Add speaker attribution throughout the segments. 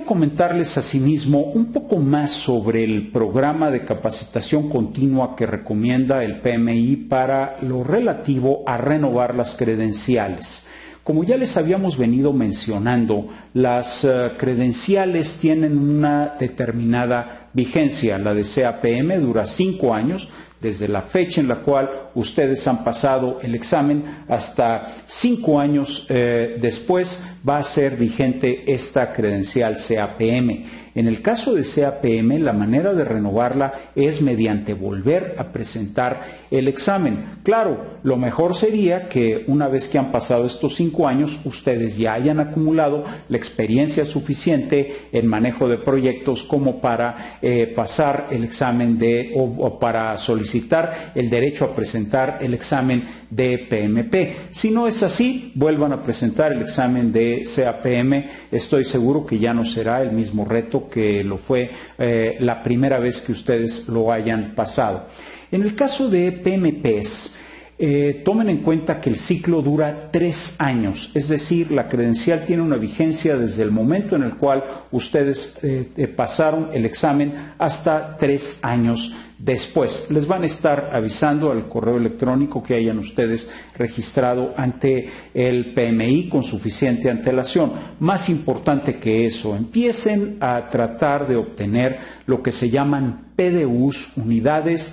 Speaker 1: quiero comentarles asimismo un poco más sobre el programa de capacitación continua que recomienda el PMI para lo relativo a renovar las credenciales. Como ya les habíamos venido mencionando, las credenciales tienen una determinada vigencia. La de CAPM dura 5 años, desde la fecha en la cual ustedes han pasado el examen hasta 5 años después va a ser vigente esta credencial CAPM. En el caso de CAPM, la manera de renovarla es mediante volver a presentar el examen. Claro, lo mejor sería que una vez que han pasado estos 5 años, ustedes ya hayan acumulado la experiencia suficiente en manejo de proyectos como para pasar el examen o para solicitar el derecho a presentar el examen de PMP. Si no es así, vuelvan a presentar el examen de CAPM. Estoy seguro que ya no será el mismo reto que lo fue la primera vez que ustedes lo hayan pasado. En el caso de PMPs, tomen en cuenta que el ciclo dura 3 años, es decir, la credencial tiene una vigencia desde el momento en el cual ustedes pasaron el examen hasta 3 años después. Les van a estar avisando al correo electrónico que hayan ustedes registrado ante el PMI con suficiente antelación. Más importante que eso, empiecen a tratar de obtener lo que se llaman PDUs, unidades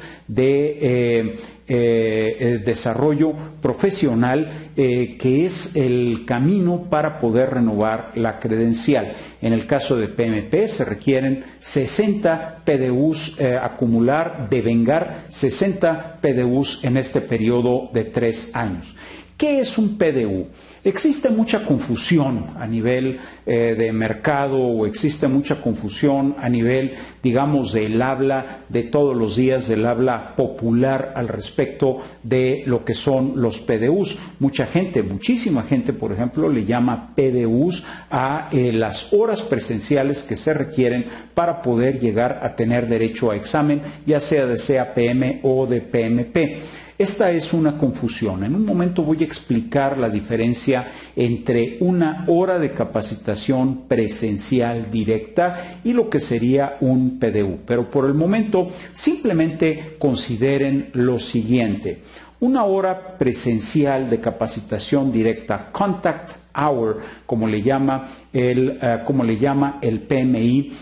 Speaker 1: de desarrollo profesional, que es el camino para poder renovar la credencial. En el caso de PMP se requieren 60 PDUs acumular, devengar 60 PDUs en este periodo de 3 años. ¿Qué es un PDU? Existe mucha confusión a nivel de mercado, o existe mucha confusión a nivel, digamos, del habla de todos los días, del habla popular al respecto de lo que son los PDUs. Mucha gente, muchísima gente, por ejemplo, le llama PDUs a las horas presenciales que se requieren para poder llegar a tener derecho a examen, ya sea de CAPM o de PMP. Esta es una confusión. En un momento voy a explicar la diferencia entre una hora de capacitación presencial directa y lo que sería un PDU. Pero por el momento simplemente consideren lo siguiente. Una hora presencial de capacitación directa, contact hour, como le llama el PMI,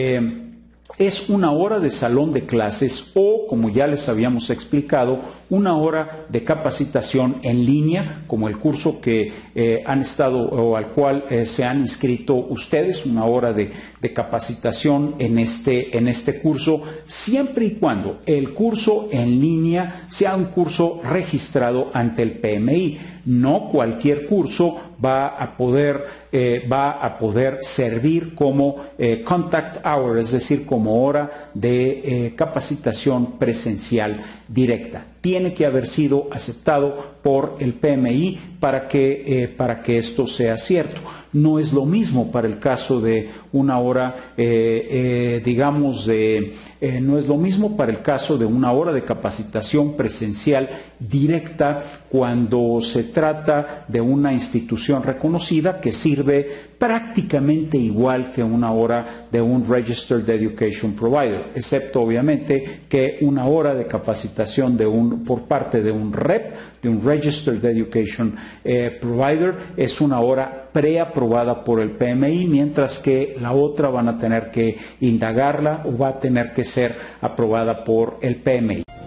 Speaker 1: es una hora de salón de clases o, como ya les habíamos explicado, una hora de capacitación en línea, como el curso que han estado o al cual se han inscrito ustedes, una hora de capacitación en este curso, siempre y cuando el curso en línea sea un curso registrado ante el PMI. No cualquier curso va a poder servir como contact hour, es decir, como hora de capacitación presencial directa. Tiene que haber sido aceptado por el PMI para que esto sea cierto. No es lo mismo para el caso de una hora, no es lo mismo para el caso de una hora de capacitación presencial directa cuando se trata de una institución reconocida que sirve prácticamente igual que una hora de un Registered Education Provider, excepto obviamente que una hora de capacitación por parte de un REP, de un Registered Education Provider, es una hora preaprobada por el PMI, mientras que la otra van a tener que indagarla o va a tener que ser aprobada por el PMI.